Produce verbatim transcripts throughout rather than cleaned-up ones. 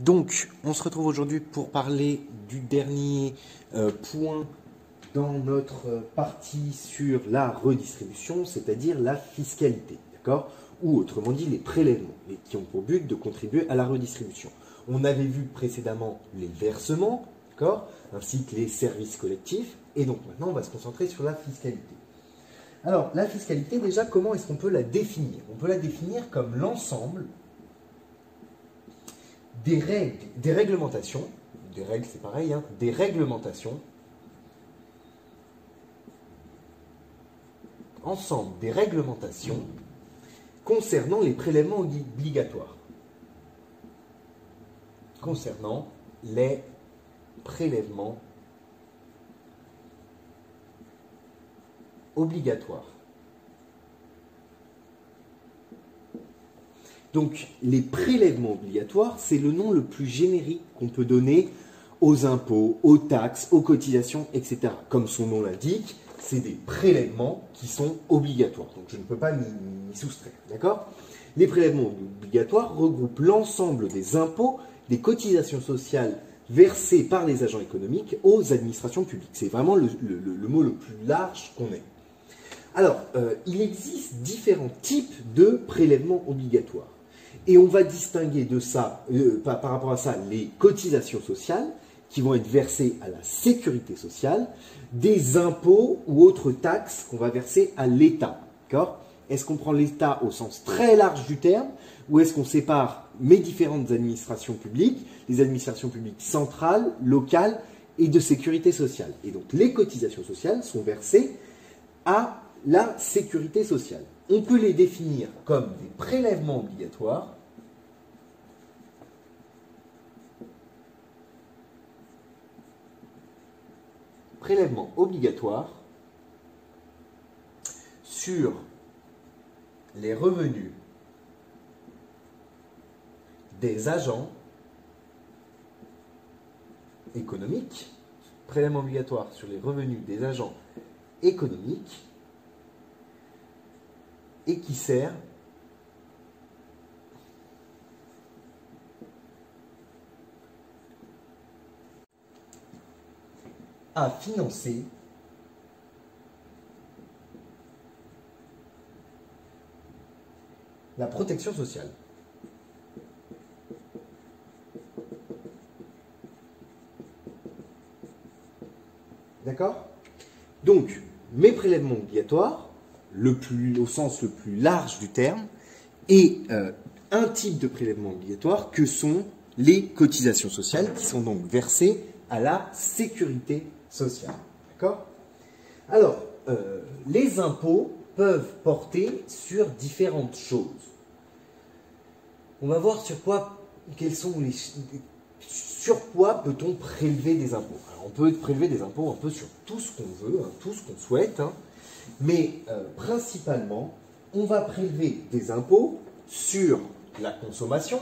Donc, on se retrouve aujourd'hui pour parler du dernier euh, point dans notre euh, partie sur la redistribution, c'est-à-dire la fiscalité, d'accord? Ou autrement dit, les prélèvements, et qui ont pour but de contribuer à la redistribution. On avait vu précédemment les versements, d'accord, ainsi que les services collectifs, et donc maintenant on va se concentrer sur la fiscalité. Alors, la fiscalité, déjà, comment est-ce qu'on peut la définir? On peut la définir comme l'ensemble des règles, des réglementations, des règles c'est pareil, hein, des réglementations, ensemble des réglementations concernant les prélèvements obligatoires. Concernant les prélèvements obligatoires. Donc, les prélèvements obligatoires, c'est le nom le plus générique qu'on peut donner aux impôts, aux taxes, aux cotisations, et cetera. Comme son nom l'indique, c'est des prélèvements qui sont obligatoires. Donc, je ne peux pas m'y soustraire, d'accord? Les prélèvements obligatoires regroupent l'ensemble des impôts, des cotisations sociales versées par les agents économiques aux administrations publiques. C'est vraiment le, le, le mot le plus large qu'on ait. Alors, euh, il existe différents types de prélèvements obligatoires. Et on va distinguer de ça, euh, par, par rapport à ça, les cotisations sociales qui vont être versées à la sécurité sociale, des impôts ou autres taxes qu'on va verser à l'État. Est-ce qu'on prend l'État au sens très large du terme ou est-ce qu'on sépare mes différentes administrations publiques, les administrations publiques centrales, locales et de sécurité sociale? Et donc les cotisations sociales sont versées à la sécurité sociale. On peut les définir comme des prélèvements obligatoires prélèvements obligatoires sur les revenus des agents économiques, prélèvements obligatoires sur les revenus des agents économiques et qui sert à financer la protection sociale. D'accord? Donc, mes prélèvements obligatoires, le plus, au sens le plus large du terme, et euh, un type de prélèvement obligatoire que sont les cotisations sociales qui sont donc versées à la sécurité sociale. D'accord? Alors, euh, les impôts peuvent porter sur différentes choses. On va voir sur quoi, quels sont les, sur quoi peut-on prélever des impôts. Alors, on peut prélever des impôts un peu sur tout ce qu'on veut, hein, tout ce qu'on souhaite, hein, mais euh, principalement, on va prélever des impôts sur la consommation.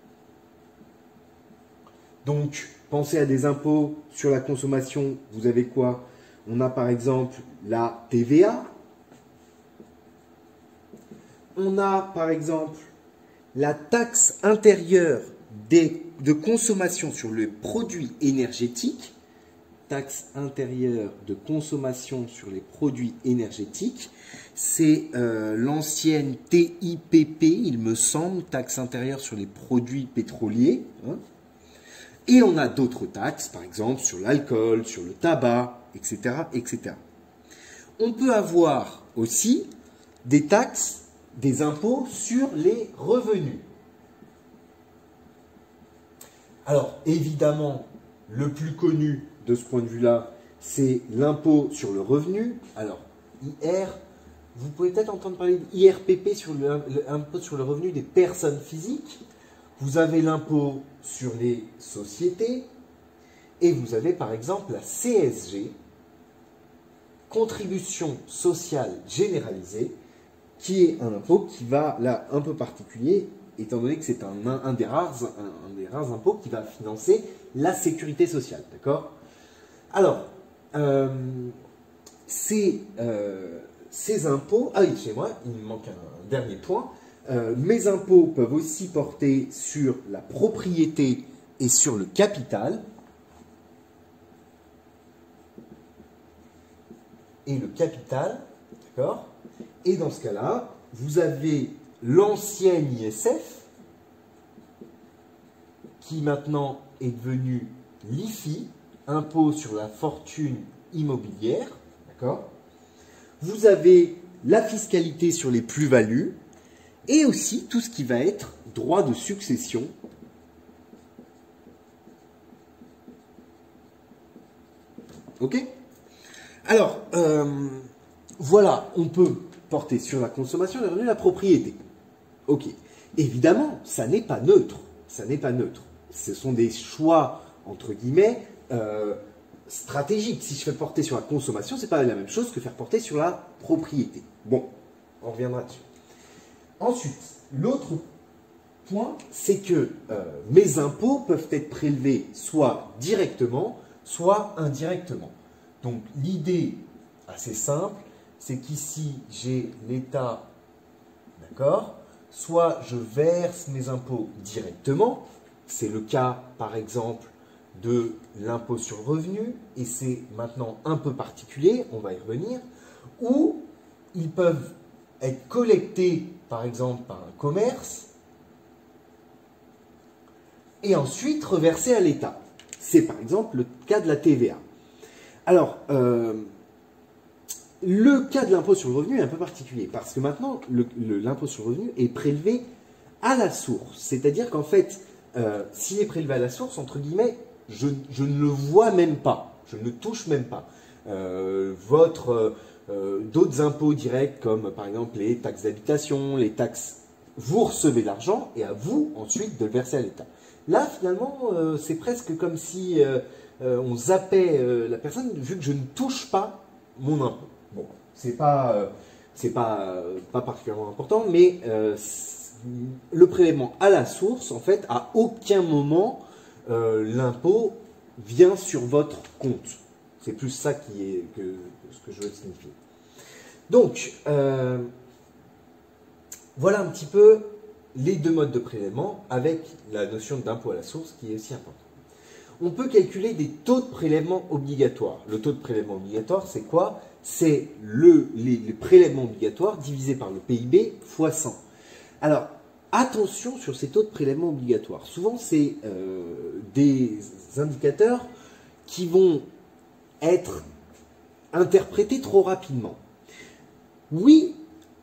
Donc, pensez à des impôts sur la consommation, vous avez quoi? On a par exemple la T V A. On a par exemple la taxe intérieure des, de consommation sur les produits énergétiques. Taxe intérieure de consommation sur les produits énergétiques. C'est euh, l'ancienne T I P P, il me semble, taxe intérieure sur les produits pétroliers. Hein. Et on a d'autres taxes, par exemple sur l'alcool, sur le tabac, et cetera, et cetera. On peut avoir aussi des taxes, des impôts sur les revenus. Alors, évidemment, le plus connu de ce point de vue-là, c'est l'impôt sur le revenu. Alors, I R, vous pouvez peut-être entendre parler d'I R P P, sur l'impôt sur le revenu des personnes physiques. Vous avez l'impôt sur les sociétés et vous avez par exemple la C S G, contribution sociale généralisée, qui est un impôt qui va, là, un peu particulier, étant donné que c'est un, un, des rares, un, un des rares impôts qui va financer la sécurité sociale, d'accord? Alors, euh, ces, euh, ces impôts, ah oui, chez moi, il me manque un, un dernier point, euh, mes impôts peuvent aussi porter sur la propriété et sur le capital. Et le capital, d'accord? Et dans ce cas-là, vous avez l'ancienne I S F, qui maintenant est devenu l'I F I, impôt sur la fortune immobilière, d'accord? Vous avez la fiscalité sur les plus-values, et aussi tout ce qui va être droit de succession. Ok? Alors, euh, voilà, on peut porter sur la consommation, les revenus, la propriété. Ok. Évidemment, ça n'est pas neutre. Ça n'est pas neutre. Ce sont des choix, entre guillemets, euh, stratégiques. Si je fais porter sur la consommation, ce n'est pas la même chose que faire porter sur la propriété. Bon, on reviendra dessus. Ensuite, l'autre point, c'est que euh, mes impôts peuvent être prélevés soit directement, soit indirectement. Donc l'idée assez simple, c'est qu'ici j'ai l'État, d'accord, soit je verse mes impôts directement, c'est le cas par exemple de l'impôt sur le revenu, et c'est maintenant un peu particulier, on va y revenir, ou ils peuvent être collectés par exemple par un commerce, et ensuite reversés à l'État. C'est par exemple le cas de la T V A. Alors, euh, le cas de l'impôt sur le revenu est un peu particulier parce que maintenant, l'impôt sur le revenu est prélevé à la source. C'est-à-dire qu'en fait, euh, s'il est prélevé à la source, entre guillemets, je, je ne le vois même pas, je ne le touche même pas. Euh, votre, euh, d'autres impôts directs comme par exemple les taxes d'habitation, les taxes, vous recevez l'argent et à vous ensuite de le verser à l'État. Là, finalement, euh, c'est presque comme si euh, euh, on zappait euh, la personne, vu que je ne touche pas mon impôt. Bon, c'est pas, euh, c'est pas, euh, pas particulièrement important, mais euh, le prélèvement à la source, en fait, à aucun moment, euh, l'impôt vient sur votre compte. C'est plus ça qui est que, que ce que je veux signifier. Donc, euh, voilà un petit peu les deux modes de prélèvement avec la notion d'impôt à la source qui est aussi importante. On peut calculer des taux de prélèvement obligatoires. Le taux de prélèvement obligatoire, c'est quoi? C'est le, les, les prélèvements obligatoires divisés par le P I B fois cent. Alors, attention sur ces taux de prélèvement obligatoires. Souvent, c'est euh, des indicateurs qui vont être interprétés trop rapidement. Oui,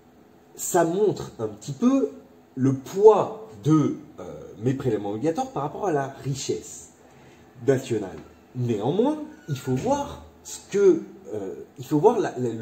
ça montre un petit peu le poids de euh, mes prélèvements obligatoires par rapport à la richesse nationale. Néanmoins, il faut voir ce que, euh, il faut voir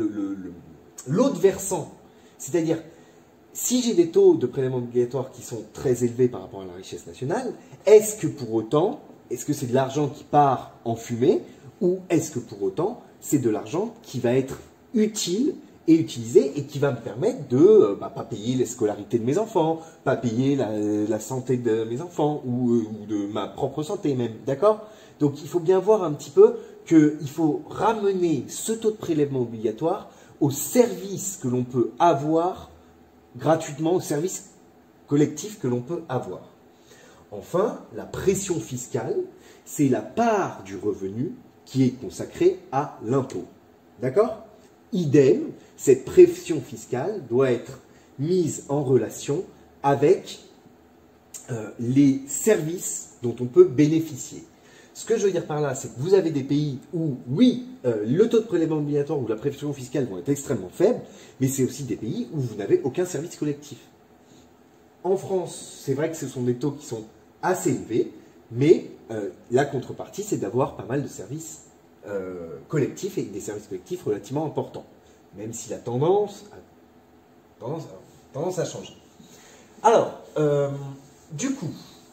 l'autre versant. C'est-à-dire, si j'ai des taux de prélèvements obligatoires qui sont très élevés par rapport à la richesse nationale, est-ce que pour autant, est-ce que c'est de l'argent qui part en fumée, ou est-ce que pour autant, c'est de l'argent qui va être utile et utilisé et qui va me permettre de ne bah, pas payer les scolarités de mes enfants, pas payer la, la santé de mes enfants ou, euh, ou de ma propre santé même, d'accord? Donc il faut bien voir un petit peu qu'il faut ramener ce taux de prélèvement obligatoire au service que l'on peut avoir gratuitement, au service collectif que l'on peut avoir. Enfin, la pression fiscale, c'est la part du revenu qui est consacrée à l'impôt, d'accord? Idem, cette pression fiscale doit être mise en relation avec euh, les services dont on peut bénéficier. Ce que je veux dire par là, c'est que vous avez des pays où, oui, euh, le taux de prélèvement obligatoire ou la pression fiscale vont être extrêmement faibles, mais c'est aussi des pays où vous n'avez aucun service collectif. En France, c'est vrai que ce sont des taux qui sont assez élevés, mais euh, la contrepartie, c'est d'avoir pas mal de services Euh, collectifs et des services collectifs relativement importants, même si la tendance a tendance, a tendance à changer. Alors, euh, du coup,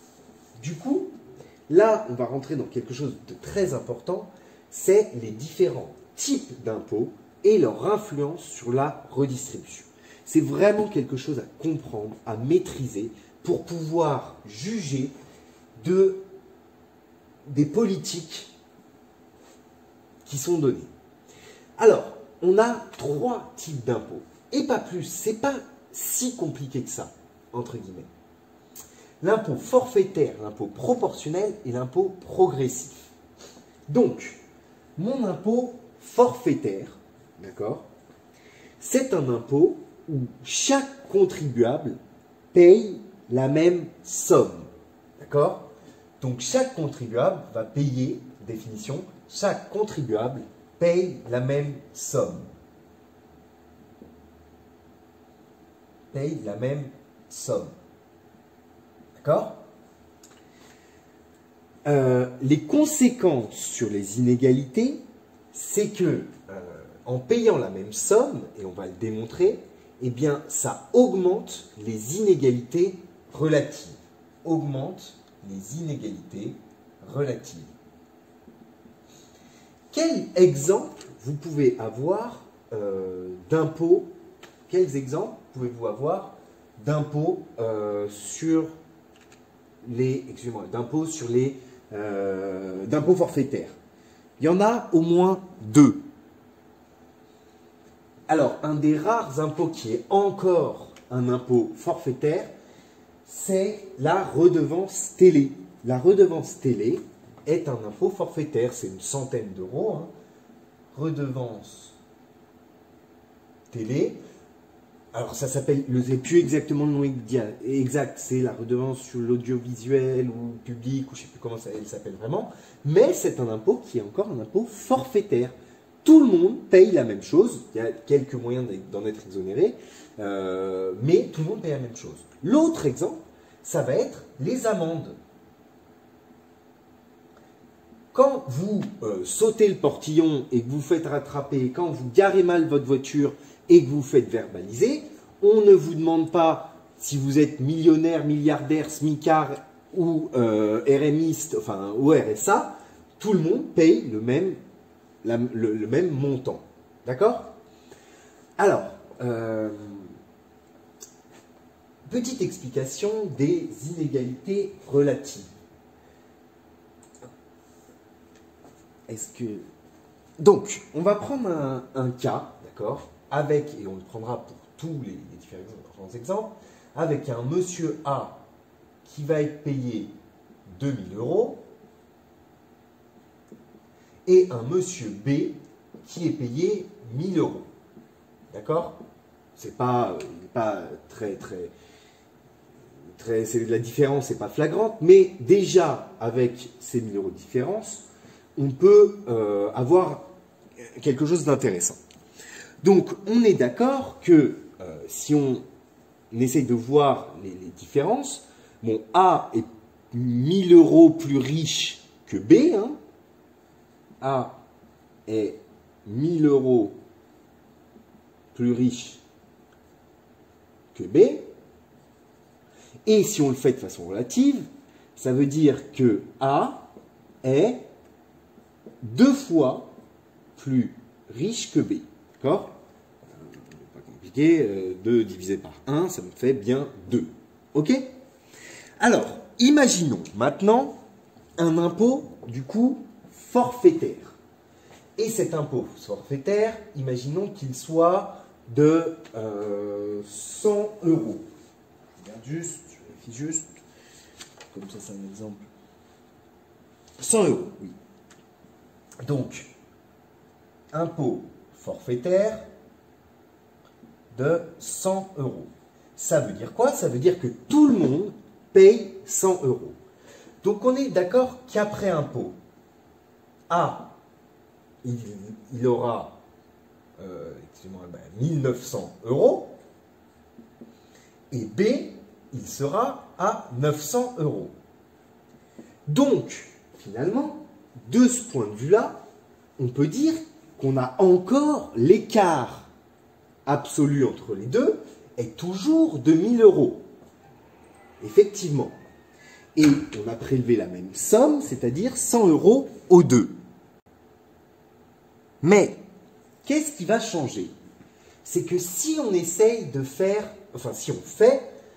du coup, là, on va rentrer dans quelque chose de très important, c'est les différents types d'impôts et leur influence sur la redistribution. C'est vraiment quelque chose à comprendre, à maîtriser, pour pouvoir juger de, des politiques qui sont donnés. Alors, on a trois types d'impôts, et pas plus, c'est pas si compliqué que ça, entre guillemets. l'impôt forfaitaire, l'impôt proportionnel et l'impôt progressif. Donc, mon impôt forfaitaire, d'accord, c'est un impôt où chaque contribuable paye la même somme, d'accord? Donc, chaque contribuable va payer, définition, chaque contribuable paye la même somme. Paye la même somme. D'accord? euh, Les conséquences sur les inégalités, c'est que euh, en payant la même somme, et on va le démontrer, eh bien, ça augmente les inégalités relatives. Augmente les inégalités relatives. Quel exemple vous pouvez avoir euh, d'impôt? Quels exemples pouvez-vous avoir d'impôts euh, sur les, excusez-moi, d'impôts sur les, euh, d'impôts forfaitaires? Il y en a au moins deux. Alors, un des rares impôts qui est encore un impôt forfaitaire, c'est la redevance télé. La redevance télé est un impôt forfaitaire, c'est une centaine d'euros. Hein. Redevance télé. Alors ça s'appelle, je ne sais plus exactement le nom exact, c'est la redevance sur l'audiovisuel ou public, ou je ne sais plus comment ça, elle s'appelle vraiment, mais c'est un impôt qui est encore un impôt forfaitaire. Tout le monde paye la même chose, il y a quelques moyens d'en être exonéré, euh, mais tout le monde paye la même chose. L'autre exemple, ça va être les amendes. Quand vous euh, sautez le portillon et que vous faites rattraper, quand vous garez mal votre voiture et que vous faites verbaliser, on ne vous demande pas si vous êtes millionnaire, milliardaire, smicard ou euh, RMiste, enfin ou R S A, tout le monde paye le même, la, le, le même montant. D'accord? Alors, euh, petite explication des inégalités relatives. Est-ce que... Donc, on va prendre un, un cas, d'accord, avec, et on le prendra pour tous les, les différents exemples, avec un monsieur A qui va être payé deux mille euros et un monsieur B qui est payé mille euros. D'accord? C'est pas, pas très, très, très, c'est, la différence n'est pas flagrante, mais déjà, avec ces mille euros de différence, on peut euh, avoir quelque chose d'intéressant. Donc, on est d'accord que euh, si on essaye de voir les, les différences, bon, A est mille euros plus riche que B. Hein. A est mille euros plus riche que B. Et si on le fait de façon relative, ça veut dire que A est deux fois plus riche que B. D'accord? Pas compliqué, deux divisé par un, ça me fait bien deux. Ok? Alors, imaginons maintenant un impôt, du coup, forfaitaire. Et cet impôt forfaitaire, imaginons qu'il soit de euh, cent euros. Je regarde juste, je vérifie juste, comme ça c'est un exemple. cent euros, oui. Donc, impôt forfaitaire de cent euros. Ça veut dire quoi? Ça veut dire que tout le monde paye cent euros. Donc, on est d'accord qu'après impôt, A, il, il aura euh, excusez-moi, ben, mille neuf cents euros et B, il sera à neuf cents euros. Donc, finalement, de ce point de vue-là, on peut dire qu'on a encore l'écart absolu entre les deux est toujours de mille euros. Effectivement. Et on a prélevé la même somme, c'est-à-dire cent euros aux deux. Mais, qu'est-ce qui va changer? C'est que si on essaye de faire, enfin si on fait,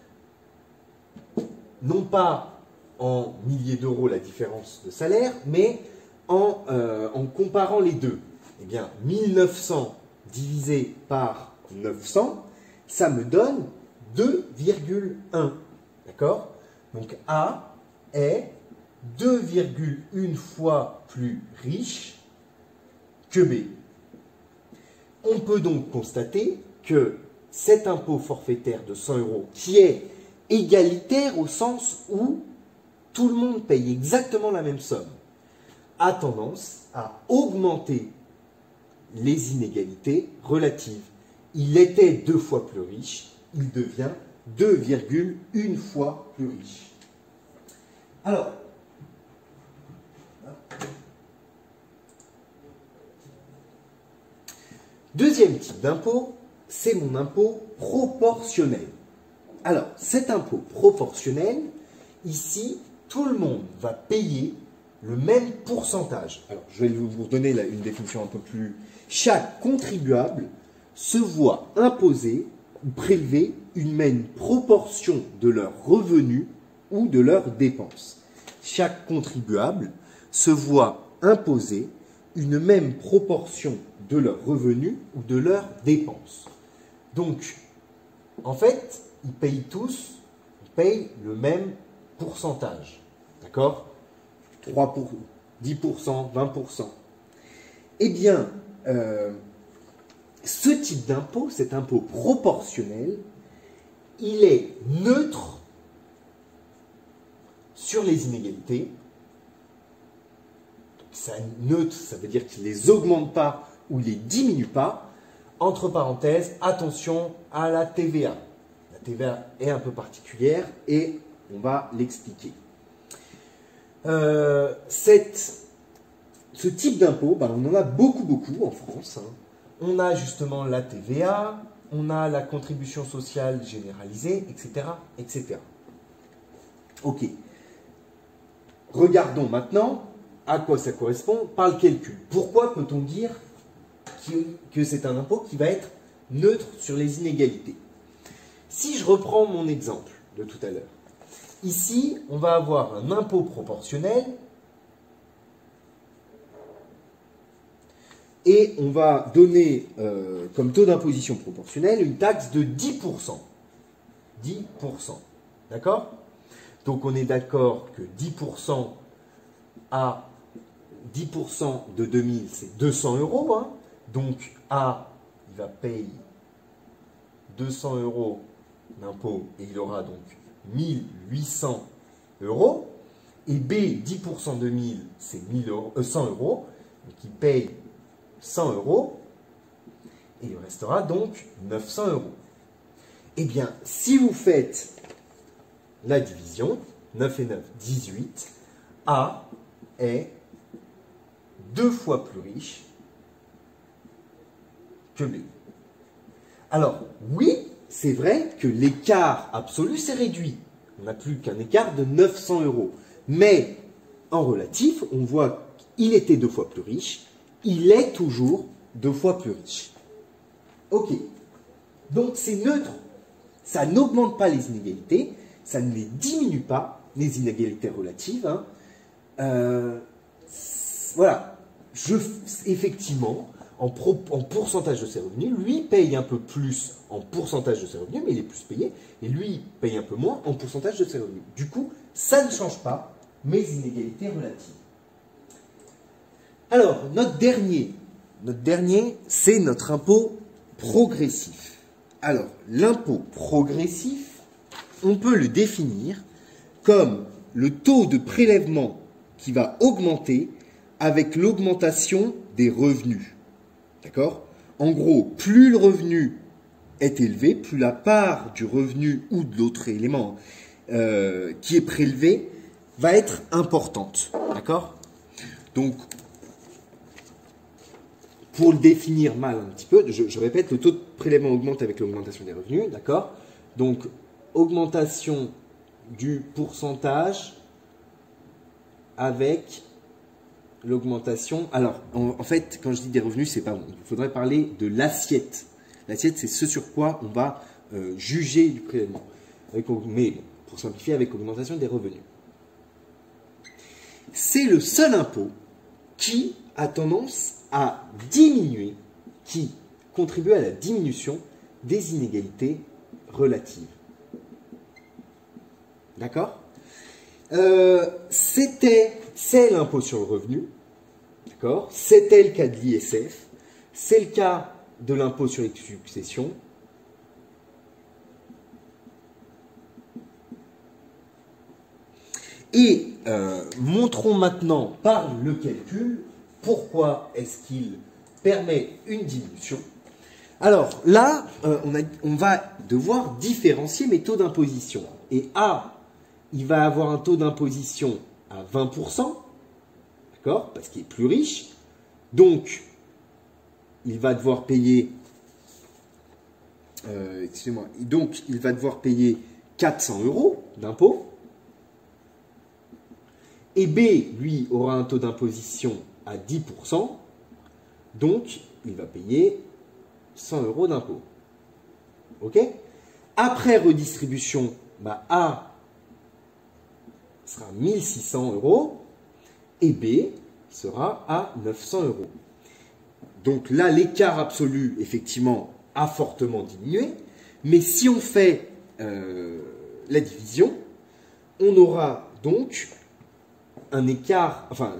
non pas en milliers d'euros la différence de salaire, mais en, euh, en comparant les deux. Eh bien, mille neuf cents divisé par neuf cents, ça me donne deux virgule un. D'accord? Donc A est deux virgule un fois plus riche que B. On peut donc constater que cet impôt forfaitaire de cent euros, qui est égalitaire au sens où tout le monde paye exactement la même somme, a tendance à augmenter les inégalités relatives. Il était deux fois plus riche, il devient deux virgule un fois plus riche. Alors, deuxième type d'impôt, c'est mon impôt proportionnel. Alors, cet impôt proportionnel, ici, tout le monde va payer le même pourcentage. Alors, je vais vous donner là une définition un peu plus... Chaque contribuable se voit imposer ou prélever une même proportion de leurs revenus ou de leurs dépenses. Chaque contribuable se voit imposer une même proportion de leurs revenus ou de leurs dépenses. Donc, en fait, ils payent tous, ils payent le même pourcentage. D'accord ? trois pour cent, dix pour cent, vingt pour cent. Eh bien, euh, ce type d'impôt, cet impôt proportionnel, il est neutre sur les inégalités. Ça, neutre, ça veut dire qu'il ne les augmente pas ou il ne les diminue pas. Entre parenthèses, attention à la T V A. La T V A est un peu particulière et on va l'expliquer. Euh, cette, ce type d'impôt, ben, on en a beaucoup, beaucoup en France. Hein. On a justement la T V A, on a la contribution sociale généralisée, et cetera, et cetera. Ok. Regardons maintenant à quoi ça correspond par le calcul. Pourquoi peut-on dire que c'est un impôt qui va être neutre sur les inégalités? Si je reprends mon exemple de tout à l'heure, ici, on va avoir un impôt proportionnel et on va donner euh, comme taux d'imposition proportionnel une taxe de dix pour cent. dix pour cent. D'accord? Donc on est d'accord que dix pour cent à dix pour cent de deux mille, c'est deux cents euros. Hein. Donc A, il va payer deux cents euros d'impôt et il aura donc mille huit cents euros. Et B, dix pour cent de mille, c'est cent euros. Donc il paye cent euros. Et il restera donc neuf cents euros. Eh bien, si vous faites la division, neuf et neuf, dix-huit, A est deux fois plus riche que B. Alors, oui, c'est vrai que l'écart absolu s'est réduit. On n'a plus qu'un écart de neuf cents euros. Mais, en relatif, on voit qu'il était deux fois plus riche. Il est toujours deux fois plus riche. Ok. Donc, c'est neutre. Ça n'augmente pas les inégalités. Ça ne les diminue pas, les inégalités relatives. Hein. Euh, voilà. Je, effectivement, en, pro, en pourcentage de ses revenus, lui paye un peu plus en pourcentage de ses revenus, mais il est plus payé, et lui paye un peu moins en pourcentage de ses revenus. Du coup, ça ne change pas mes inégalités relatives. Alors, notre dernier, notre dernier, c'est notre impôt progressif. Alors, l'impôt progressif, on peut le définir comme le taux de prélèvement qui va augmenter avec l'augmentation des revenus. D'accord? En gros, plus le revenu est élevé, plus la part du revenu ou de l'autre élément euh, qui est prélevé va être importante. D'accord? Donc, pour le définir mal un petit peu, je, je répète, le taux de prélèvement augmente avec l'augmentation des revenus. D'accord? Donc, augmentation du pourcentage avec l'augmentation. Alors, en, en fait, quand je dis des revenus, c'est pas bon. Il faudrait parler de l'assiette. L'assiette, c'est ce sur quoi on va euh, juger du prélèvement. Avec, mais pour simplifier, avec augmentation des revenus. C'est le seul impôt qui a tendance à diminuer, qui contribue à la diminution des inégalités relatives. D'accord? Euh, c'était, c'est l'impôt sur le revenu, d'accord? C'était le cas de l'I S F, c'est le cas de l'impôt sur les successions. Et euh, montrons maintenant par le calcul pourquoi est-ce qu'il permet une diminution. Alors là, euh, on, a, on va devoir différencier mes taux d'imposition. Et A, il va avoir un taux d'imposition à vingt pour cent, d'accord, parce qu'il est plus riche. Donc, il va devoir payer, euh, excusez-moi, donc il va devoir payer quatre cents euros d'impôt. Et B, lui, aura un taux d'imposition à dix pour cent, donc il va payer cent euros d'impôt. OK? Après redistribution, bah A sera mille six cents euros et B sera à neuf cents euros. Donc là, l'écart absolu, effectivement, a fortement diminué, mais si on fait euh, la division, on aura donc un écart, enfin,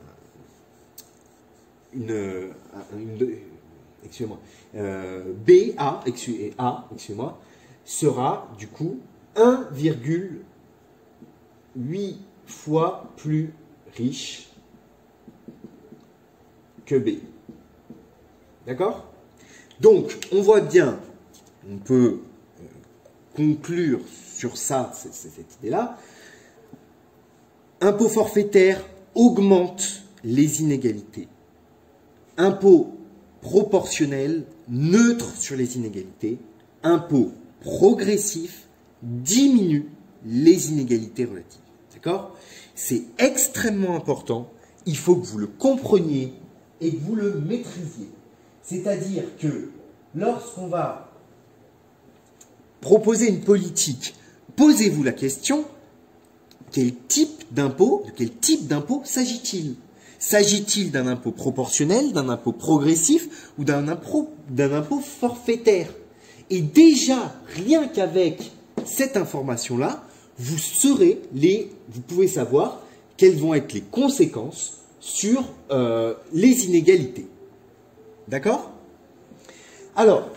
une, une, une excusez-moi, euh, B, A, excusez, A, excusez-moi, sera du coup un virgule huit fois plus riche que B. D'accord? Donc, on voit bien, on peut conclure sur ça, cette idée-là. Impôt forfaitaire augmente les inégalités. Impôt proportionnel neutre sur les inégalités. Impôt progressif diminue les inégalités relatives. D'accord? C'est extrêmement important. Il faut que vous le compreniez et que vous le maîtrisiez. C'est-à-dire que lorsqu'on va proposer une politique, posez-vous la question: quel type d'impôt, de quel type d'impôt s'agit-il? S'agit-il d'un impôt proportionnel, d'un impôt progressif ou d'un impôt, d'un impôt forfaitaire? Et déjà, rien qu'avec cette information-là, vous saurez les, vous pouvez savoir quelles vont être les conséquences sur euh, les inégalités. D'accord? Alors,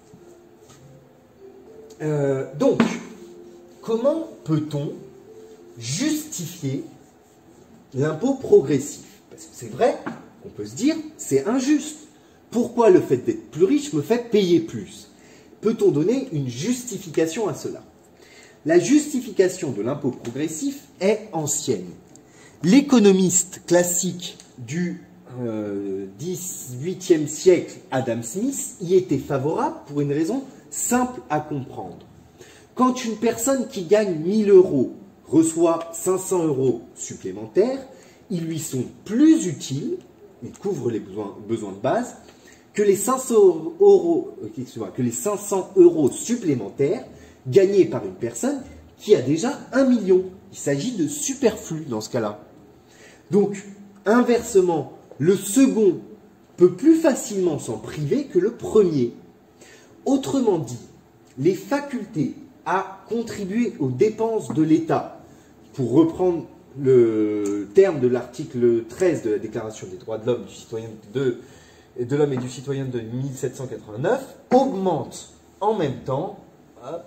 euh, donc, comment peut-on justifier l'impôt progressif? Parce que c'est vrai, on peut se dire, c'est injuste. Pourquoi le fait d'être plus riche me fait payer plus? Peut-on donner une justification à cela? La justification de l'impôt progressif est ancienne. L'économiste classique du euh, dix-huitième siècle, Adam Smith, y était favorable pour une raison simple à comprendre. Quand une personne qui gagne mille euros reçoit cinq cents euros supplémentaires, ils lui sont plus utiles, ils couvrent les besoins, besoins de base, que les cinq cents euros, que les cinq cents euros supplémentaires gagnés par une personne qui a déjà un million. Il s'agit de superflu dans ce cas-là. Donc, inversement, le second peut plus facilement s'en priver que le premier. Autrement dit, les facultés à contribuer aux dépenses de l'État, pour reprendre le terme de l'article treize de la Déclaration des droits de l'homme du citoyen de, de l'homme et du citoyen de mille sept cent quatre-vingt-neuf, augmente en même temps, hop,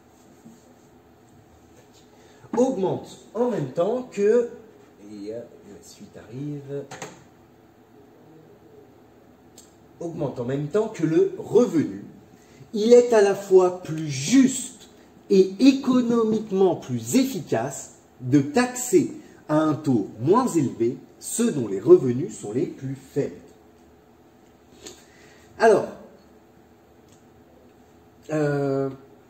augmente en même temps que, et la suite arrive, augmente en même temps que le revenu. Il est à la fois plus juste et économiquement plus efficace de taxer à un taux moins élevé ceux dont les revenus sont les plus faibles. Alors, euh,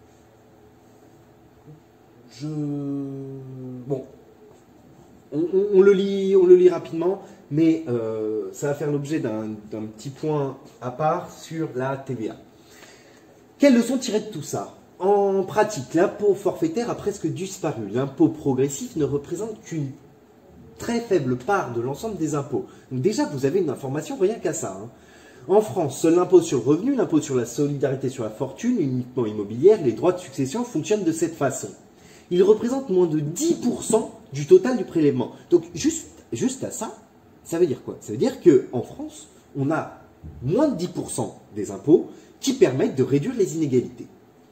je, bon, on, on, on, le lit, on le lit rapidement, mais euh, ça va faire l'objet d'un d'un petit point à part sur la T V A. Quelles leçons tirer de tout ça? En pratique, l'impôt forfaitaire a presque disparu. L'impôt progressif ne représente qu'une très faible part de l'ensemble des impôts. Donc déjà, vous avez une information rien qu'à ça. Hein. En France, seul l'impôt sur le revenu, l'impôt sur la solidarité sur la fortune, uniquement immobilière, les droits de succession fonctionnent de cette façon. Ils représentent moins de dix pour cent du total du prélèvement. Donc, juste, juste à ça, ça veut dire quoi? Ça veut dire qu'en France, on a moins de dix pour cent des impôts qui permettent de réduire les inégalités.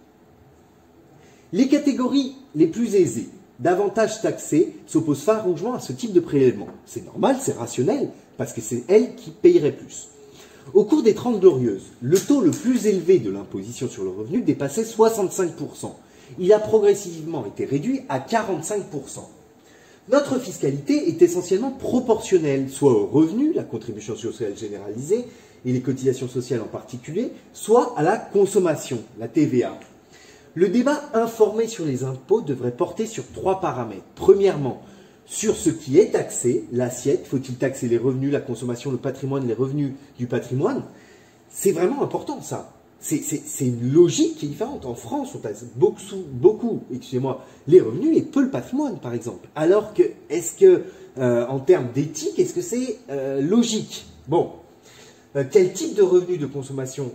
Les catégories les plus aisées, davantage taxées, s'opposent farouchement à ce type de prélèvement. C'est normal, c'est rationnel, parce que c'est elles qui paieraient plus. Au cours des Trente Glorieuses, le taux le plus élevé de l'imposition sur le revenu dépassait soixante-cinq pour cent. Il a progressivement été réduit à quarante-cinq pour cent. Notre fiscalité est essentiellement proportionnelle, soit au revenu, la contribution sociale généralisée, et les cotisations sociales en particulier, soit à la consommation, la T V A. Le débat informé sur les impôts devrait porter sur trois paramètres. Premièrement, sur ce qui est taxé, l'assiette, faut-il taxer les revenus, la consommation, le patrimoine, les revenus du patrimoine? C'est vraiment important ça. C'est une logique qui est différente. En France, on taxe beaucoup, beaucoup excusez-moi, les revenus et peu le patrimoine, par exemple. Alors que, est-ce que, euh, en termes d'éthique, est-ce que c'est euh, logique? Bon, euh, quel type de revenus de consommation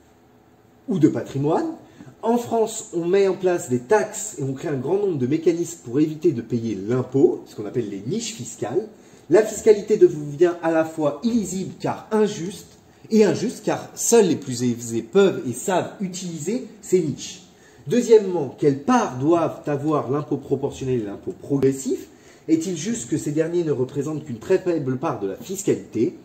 ou de patrimoine? En France, on met en place des taxes et on crée un grand nombre de mécanismes pour éviter de payer l'impôt, ce qu'on appelle les niches fiscales. La fiscalité devient à la fois illisible car injuste, et injuste car seuls les plus aisés peuvent et savent utiliser ces niches. Deuxièmement, quelle part doivent avoir l'impôt proportionnel et l'impôt progressif? Est-il juste que ces derniers ne représentent qu'une très faible part de la fiscalité?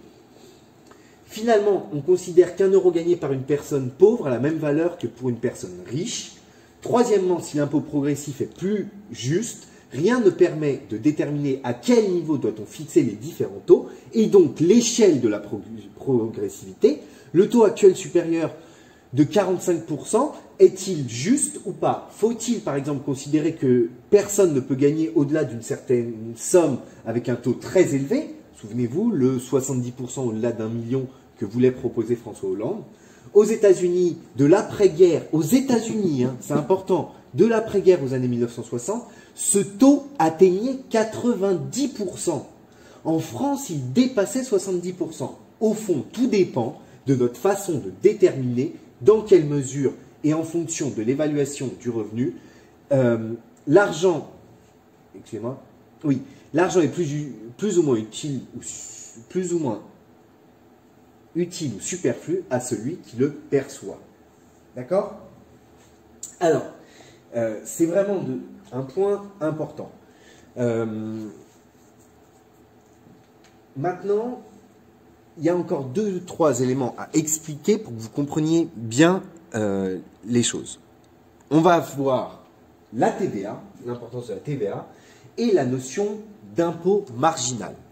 Finalement, on considère qu'un euro gagné par une personne pauvre a la même valeur que pour une personne riche. Troisièmement, si l'impôt progressif est plus juste, rien ne permet de déterminer à quel niveau doit-on fixer les différents taux et donc l'échelle de la progressivité. Le taux actuel supérieur de quarante-cinq pour cent est-il juste ou pas? Faut-il par exemple considérer que personne ne peut gagner au-delà d'une certaine somme avec un taux très élevé? Souvenez-vous, le soixante-dix pour cent au-delà d'un million que voulait proposer François Hollande. Aux États-Unis, de l'après-guerre, aux États-Unis, hein, c'est important, de l'après-guerre aux années mille neuf cent soixante, ce taux atteignait quatre-vingt-dix pour cent. En France, il dépassait soixante-dix pour cent. Au fond, tout dépend de notre façon de déterminer dans quelle mesure et en fonction de l'évaluation du revenu, euh, l'argent, excusez-moi, oui, l'argent est plus, plus ou moins utile, ou plus ou moins utile ou superflu à celui qui le perçoit. D'accord? Alors, euh, c'est vraiment de, un point important. Euh, maintenant, il y a encore deux ou trois éléments à expliquer pour que vous compreniez bien euh, les choses. On va voir la T V A, l'importance de la T V A, et la notion d'impôt marginal.